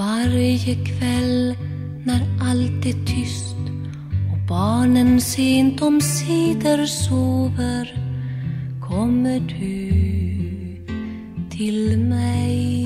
Varje kväll när allt är tyst och barnen sent om sidor sover, kommer du till mig.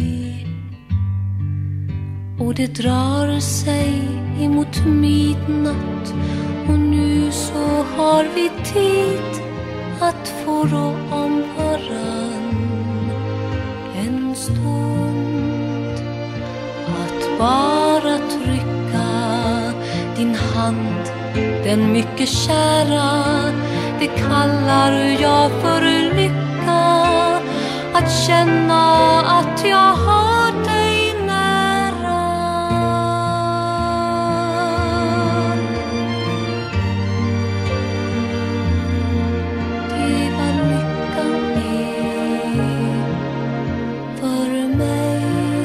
Och det drar sig emot midnatt, och nu så har vi tid att få rå om varann en stund. Att bara trycka din hand, den mycket kära, det kallar jag för lycka. Att känna att jag har dig nära. Det var lyckan är för mig.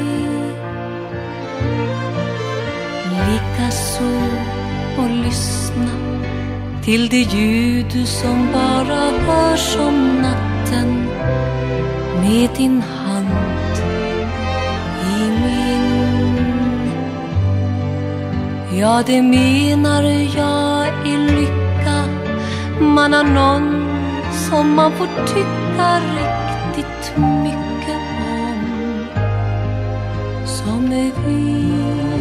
Likaså och lyssna till det ljud som bara hörs om natten, med din hand i min. Ja, det menar jag är lycka. Man har någon som man får tycka riktigt mycket om, som är vi.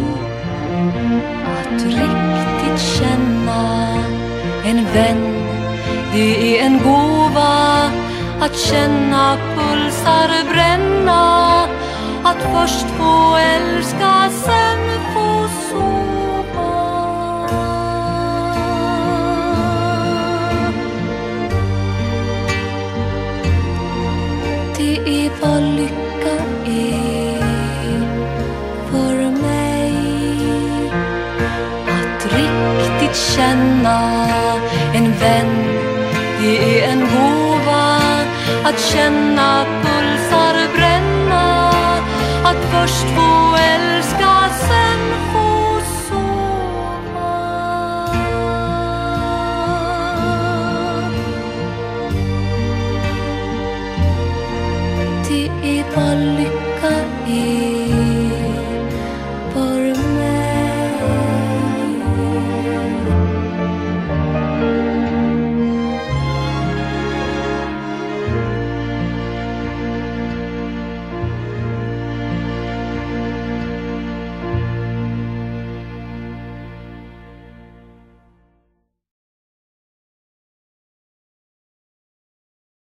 Att riktigt känna en vän, det är en gåva. Att känna pulsar bränna, att först få älska, sen få sova. Det är vad lycka är för mig. Att riktigt känna en vän, det är en gåva. Att känna pulsar bränna, att först få älska,